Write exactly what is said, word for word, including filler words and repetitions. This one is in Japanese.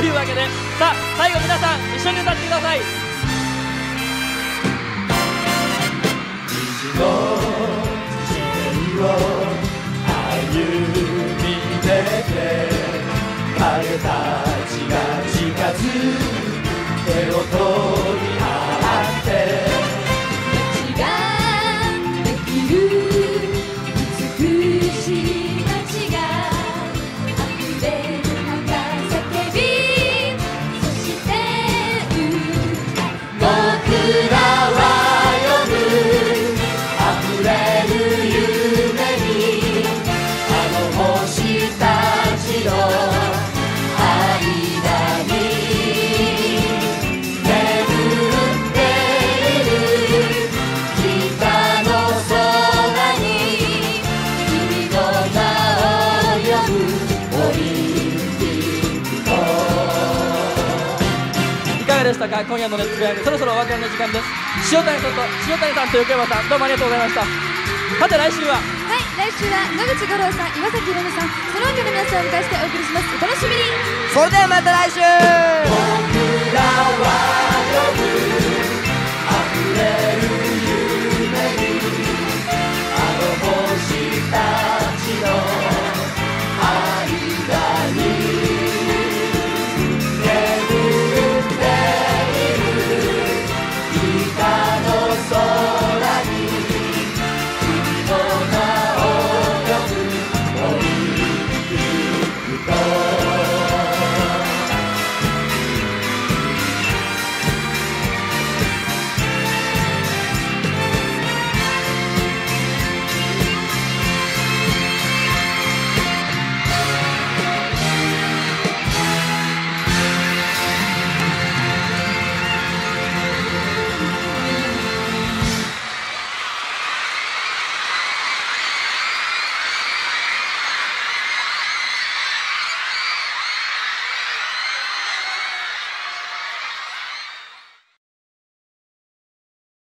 いうわけで、さあ最後皆さん一緒に歌ってください。 虹の地平を歩み出て、影たちが近づく手を取り合って街ができる美しい街が溢れる花叫び、そして僕らは呼ぶ溢れる夢に、あの星たちの間に眠っている北の空に、君の名を呼ぶオリンピック。 いかがでしたか。今夜のレッツゴーヤング、そろそろお別れの時間です。塩谷さんと塩谷さんと横山さん、どうもありがとうございました。さて来週は、 はい、来週は野口五郎さん、岩崎宏美さん、その他の皆さんをお迎えしてお送りします。お楽しみに。 それではまた来週。 僕らは呼ぶ溢れる